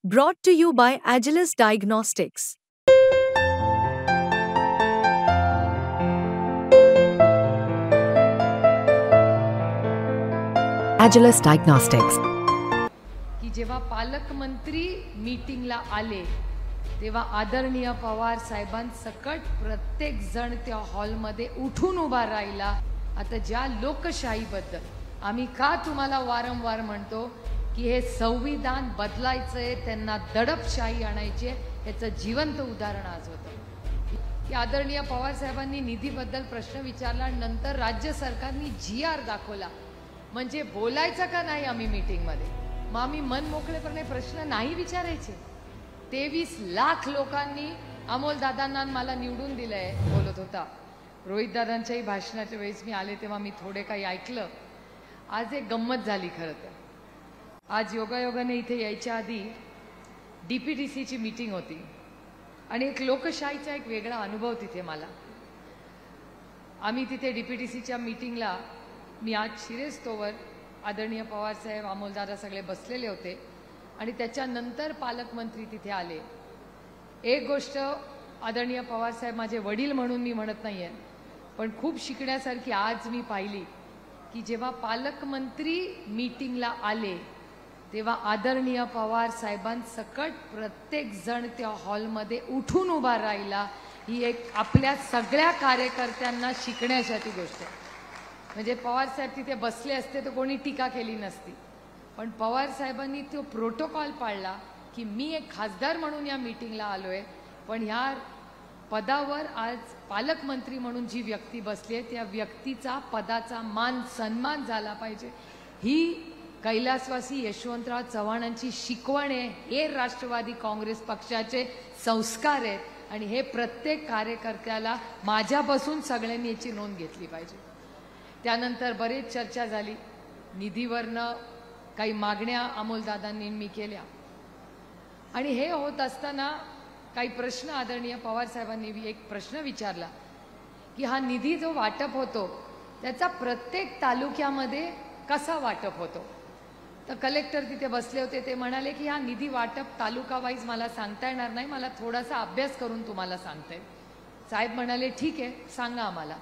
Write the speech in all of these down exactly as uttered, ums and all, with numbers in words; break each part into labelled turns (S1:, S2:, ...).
S1: Brought to you by Agilus Diagnostics. Agilus Diagnostics.
S2: की जेव्हा पालकमंत्री मीटिंगला आले तेव्हा आदरणीय पवार साहेबांसकट प्रत्येक जण त्या हॉलमध्ये उठून उभा राहिला। आता ज्या लोकशाहीबद्दल आम्ही का तुम्हाला वारंवार म्हणतो की हे संविधान बदलायचंय, त्यांना दडपशाही आणायची आहे, याचं जिवंत उदाहरण आज होतं की आदरणीय पवार साहेबांनी निधीबद्दल प्रश्न विचारला, नंतर राज्य सरकारने जी आर दाखवला। म्हणजे बोलायचं का नाही आम्ही मीटिंगमध्ये? मग आम्ही मन मोकळेपणे प्रश्न नाही विचारायचे? तेवीस लाख लोकांनी अमोल दादांना मला निवडून दिलंय बोलत होता। रोहित दादांच्याही भाषणाच्या वेळेस मी आले तेव्हा मी थोडे काही ऐकलं। आज एक गंमत झाली खरं तर। आज योगायोगाने इथे यायच्या आधी डीपीटीसीची मीटिंग होती आणि एक लोकशाहीचा एक वेगळा अनुभव तिथे मला। आम्ही तिथे डीपीटीसीच्या मीटिंगला मी आज शिरेस्तोवर आदरणीय पवार साहेब, अमोलदादा सगळे बसलेले होते आणि त्याच्यानंतर पालकमंत्री तिथे आले। एक गोष्ट आदरणीय पवार साहेब माझे वडील म्हणून मी म्हणत नाहीये, पण खूप शिकण्यासारखी आज मी पाहिली की जेव्हा पालकमंत्री मीटिंगला आले तेव्हा आदरणीय पवार साहेबांसकट प्रत्येक जण त्या हॉलमध्ये उठून उभा राहिला। ही एक आपल्या सगळ्या कार्यकर्त्यांना शिकण्यासाठी गोष्ट आहे। म्हणजे पवार साहेब तिथे बसले असते तर कोणी टीका केली नसती, पण पवार साहेबांनी तो प्रोटोकॉल पाळला की मी एक खासदार म्हणून या मीटिंगला आलोय, पण ह्या पदावर आज पालकमंत्री म्हणून जी व्यक्ती बसली आहे त्या व्यक्तीचा पदाचा मान सन्मान झाला पाहिजे। ही कैलासवासी यशवंतराव चव्हाणांची शिकवण आहे, हे राष्ट्रवादी काँग्रेस पक्षाचे संस्कार आहेत आणि हे प्रत्येक कार्यकर्त्याला माझ्यापासून सगळ्यांनी याची नोंद घेतली पाहिजे। त्यानंतर बरेच चर्चा झाली, निधीवरनं काही मागण्या अमोलदादांनी मी केल्या आणि हे होत असताना काही प्रश्न आदरणीय पवार साहेबांनी एक प्रश्न विचारला की हा निधी जो वाटप होतो त्याचा प्रत्येक तालुक्यामध्ये कसा वाटप होतो? तर कलेक्टर तिथे बसले होते, ते म्हणाले की हा निधी वाटप तालुका वाईज मला सांगता येणार नाही, मला थोडासा अभ्यास करून तुम्हाला सांगते। साहेब म्हणाले ठीक आहे, सांगा आम्हाला।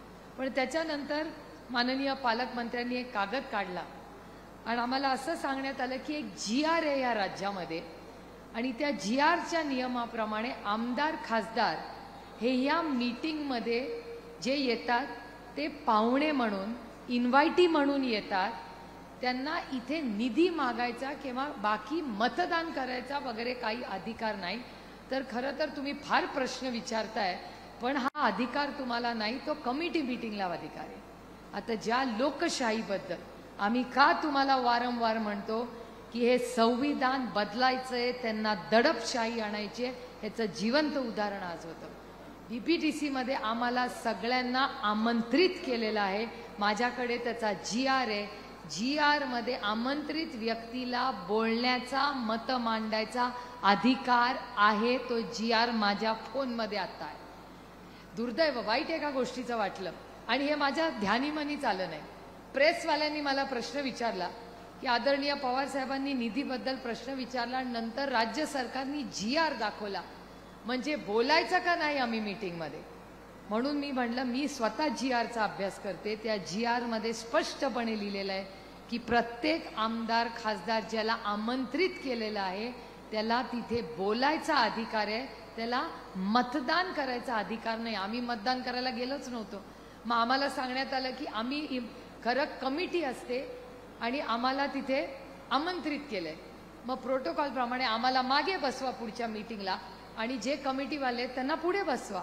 S2: पण त्याच्यानंतर माननीय पालकमंत्र्यांनी एक कागद काढला आणि आम्हाला असं सांगण्यात आलं की एक जी आर आहे या राज्यामध्ये आणि त्या जी आरच्या नियमाप्रमाणे आमदार खासदार हे या मीटिंगमध्ये जे येतात ते पाहुणे म्हणून, इन्व्हायटी म्हणून येतात, त्यांना इथे निधी मागायचा किंवा बाकी मतदान करायचा वगैरे काही अधिकार नाही। तर खरं तर तुम्ही फार प्रश्न विचारताय, पण हा अधिकार तुम्हाला नाही, तो कमिटी मीटिंगला अधिकार आहे। आता ज्या लोकशाहीबद्दल आम्ही का तुम्हाला वारंवार म्हणतो की हे संविधान बदलायचंय, त्यांना दडपशाही आणायची आहे, याचं जिवंत उदाहरण आज होतं। डीपीटीसी मध्ये आम्हाला सगळ्यांना आमंत्रित केलेलं आहे। माझ्याकडे त्याचा जी आर आहे। जी आर मध्ये आमंत्रित व्यक्तीला बोलण्याचा, मत मांडायचा अधिकार आहे। तो जी आर माझ्या फोनमध्ये आता आहे। दुर्दैव, वाईट एका गोष्टीचं वाटलं आणि हे माझ्या ध्यानीमनीच आलं नाही। प्रेसवाल्यांनी मला प्रश्न विचारला की आदरणीय पवार साहेबांनी निधीबद्दल प्रश्न विचारला, नंतर राज्य सरकारने जी आर दाखवला, म्हणजे बोलायचं का नाही आम्ही मीटिंगमध्ये? म्हणून मी म्हटलं मी स्वतः जी आरचा अभ्यास करते। त्या जी आर मध्ये स्पष्टपणे लिहिलेलं आहे की प्रत्येक आमदार खासदार ज्याला आमंत्रित केलेलं आहे त्याला तिथे बोलायचा अधिकार आहे, त्याला मतदान करायचा अधिकार नाही। आम्ही मतदान करायला गेलोच नव्हतो। मग आम्हाला सांगण्यात आलं की आम्ही खरं कमिटी असते आणि आम्हाला तिथे आमंत्रित केलंय, मग प्रोटोकॉल प्रमाणे आम्हाला मागे बसवा पुढच्या मीटिंगला आणि जे कमिटीवाले आहेत त्यांना पुढे बसवा।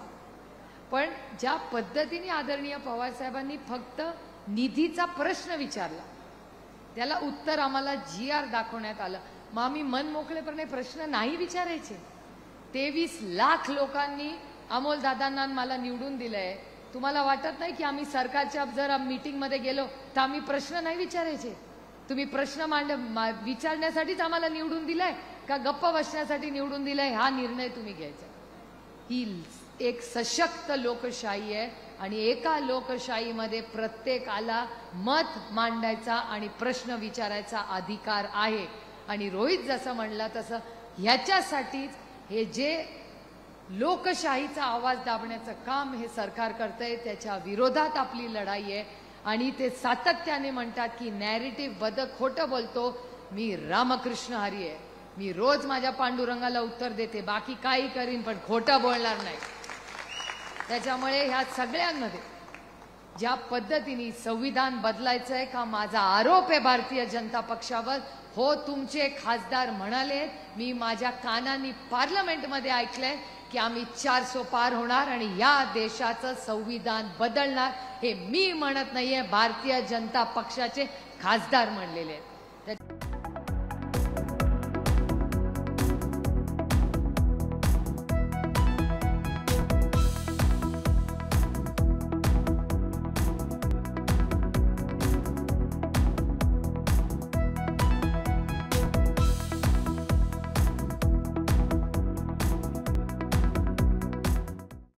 S2: पण ज्या पद्धतीने आदरणीय पवार साहेबांनी फक्त निधीचा प्रश्न विचारला, त्याला उत्तर आम्हाला जी आर दाखवण्यात आलं, मग आम्ही मन मोकळेपणे प्रश्न नाही विचारायचे? तेवीस लाख लोकांनी अमोल दादांना मला निवडून दिलंय। तुम्हाला वाटत नाही की आम्ही सरकारच्या जर मीटिंगमध्ये गेलो तर आम्ही प्रश्न नाही विचारायचे? तुम्ही प्रश्न मांड विचारण्यासाठीच आम्हाला निवडून दिलंय का गप्प बसण्यासाठी निवडून दिलंय? हा निर्णय तुम्ही घ्यायचा। ही एक सशक्त लोकशाही आहे आणि एका लोकशाहीमध्ये प्रत्येकाला मत मांडायचा आणि प्रश्न विचारायचा अधिकार आहे आणि रोहित जसं म्हणला तसं ह्याच्यासाठीच हे जे लोकशाहीचा आवाज दाबण्याचं काम हे सरकार करतंय, त्याच्या विरोधात आपली लढाई आहे. आणि ते सातत्याने म्हणतात की नॅरेटिव्ह बदक खोटं बोलतो. मी रामकृष्ण हरी आहे, मी रोज माझ्या पांडुरंगाला उत्तर देते, बाकी काही करीन पण खोटं बोलणार नाही. त्याच्यामुळे ह्या सगळ्यांमध्ये ज्या पद्धतीने संविधान बदलायचंय का, माझा आरोप आहे भारतीय जनता पक्षावर. हो, तुमचे खासदार म्हणाले, मी माझ्या कानांनी पार्लमेंटमध्ये ऐकलंय की आम्ही चारसो पार होणार आणि या देशाचं संविधान बदलणार. हे मी म्हणत नाहीये, भारतीय जनता पक्षाचे खासदार म्हणलेले आहेत.